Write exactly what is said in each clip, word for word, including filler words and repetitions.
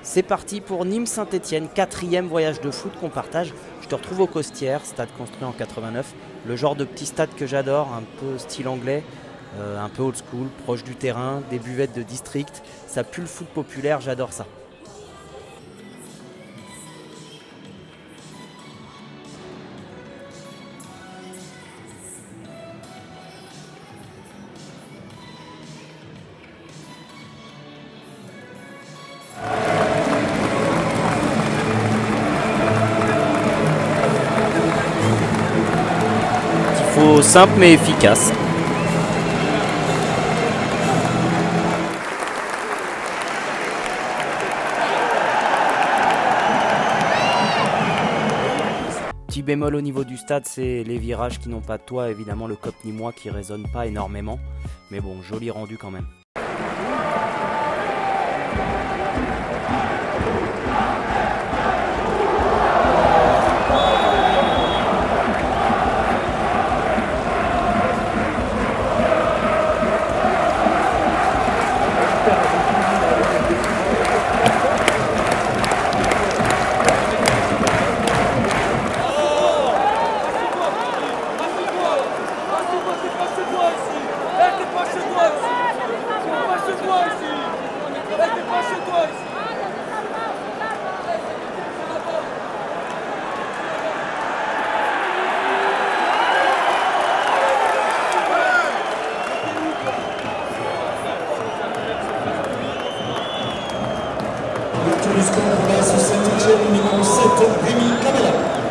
C'est parti pour Nîmes-Saint-Étienne, quatrième voyage de foot qu'on partage. Je te retrouve au Costières, stade construit en quatre-vingt-neuf. Le genre de petit stade que j'adore, un peu style anglais, euh, un peu old school, proche du terrain, des buvettes de district. Ça pue le foot populaire, j'adore ça. Tifo simple mais efficace. Petit bémol au niveau du stade, c'est les virages qui n'ont pas de toit, évidemment le cop nîmois qui résonne pas énormément, mais bon, joli rendu quand même. Le score pour l'A S Saint-Étienne, numéro sept, Rémi Camara.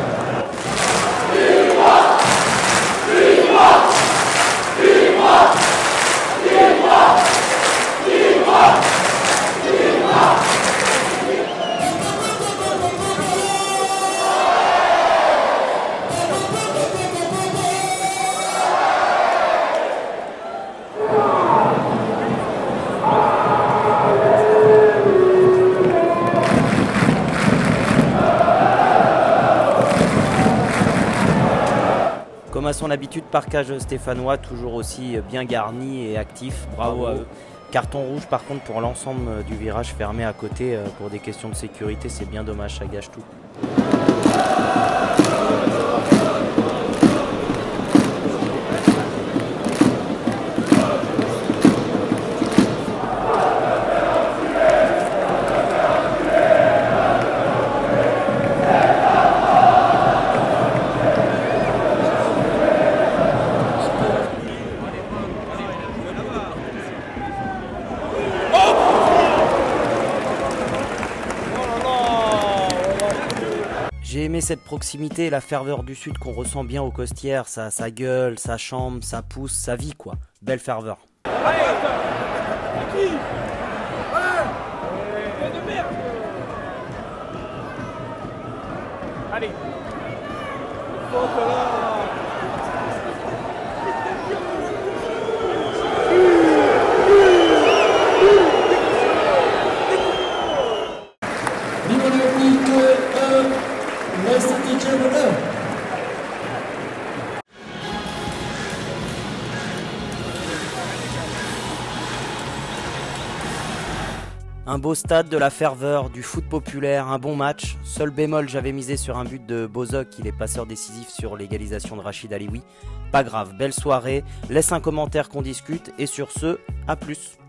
Comme à son habitude, parquage stéphanois, toujours aussi bien garni et actif, bravo, bravo à eux. Carton rouge par contre pour l'ensemble du virage fermé à côté, pour des questions de sécurité, c'est bien dommage, ça gâche tout. J'ai aimé cette proximité et la ferveur du sud qu'on ressent bien au Costières, ça, ça gueule, ça chambre, ça pousse, ça vit quoi. Belle ferveur. Allez. Un beau stade, de la ferveur, du foot populaire, un bon match. Seul bémol, j'avais misé sur un but de Bozok, il est passeur décisif sur l'égalisation de Rachid Alioui. Pas grave, belle soirée, laisse un commentaire qu'on discute et sur ce, à plus.